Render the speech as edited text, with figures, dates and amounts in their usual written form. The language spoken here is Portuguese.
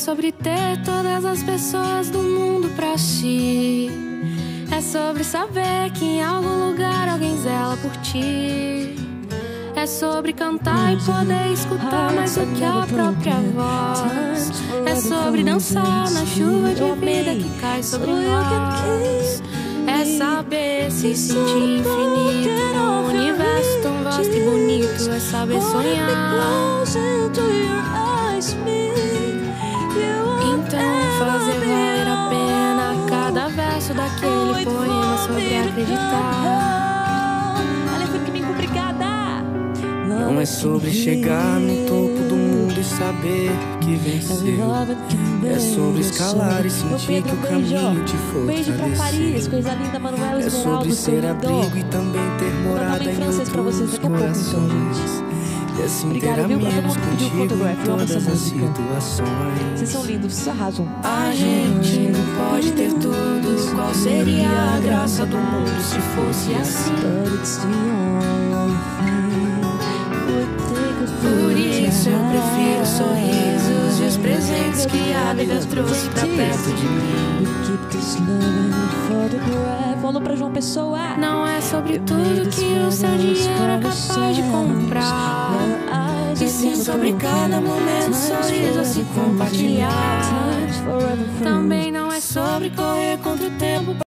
sobre ter todas as pessoas do mundo pra si. É sobre saber que em algum lugar alguém zela por ti. É sobre cantar e poder escutar mais do que a própria voz. É sobre dançar na chuva de vida que cai sobre nós. É saber se sentir infinito num universo tão vasto e bonito. É saber sonhar. Então fazer valer a pena cada verso daquele poema sobre acreditar. Olha, foi que bem complicada. Não é sobre chegar no topo do mundo e saber que venceu. É sobre escalar e sentir que o caminho te Beijo pra Paris, fortaleceu. coisa linda, Manuel É sobre ser abrigo e também ter morada em outros corações. E assim ter Obrigada, viu? Pra todo amigos mundo que pediu contigo photograph, em eu amo todas essa as música. situações. Vocês são lindos, vocês arrasam. A gente não pode ter tudo. Qual seria a graça do mundo se fosse assim? Por isso eu prefiro os sorrisos e os presentes que a vida trouxe pra perto de mim. Falou pra João Pessoa. Não é sobre tudo que o seu dinheiro é capaz de comprar, e sim sobre cada momento, sorriso a se compartilhar. Também não é sobre correr contra o tempo